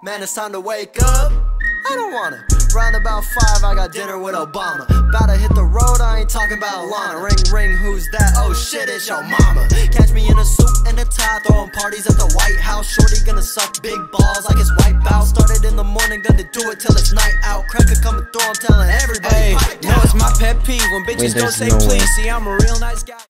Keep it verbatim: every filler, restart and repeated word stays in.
Man, it's time to wake up. I don't wanna. Round about five, I got dinner with Obama. About to hit the road, I ain't talking about Lana. Ring, ring, who's that? Oh shit, it's your mama. Catch me in a suit and a tie, throwing parties at the White House. Shorty gonna suck big balls like it's Wipeout. Started in the morning, gonna do it till it's night out. Cracker coming through, I'm telling everybody. Hey, no, it's my pet peeve when bitches Wait, don't say no please. way. See, I'm a real nice guy.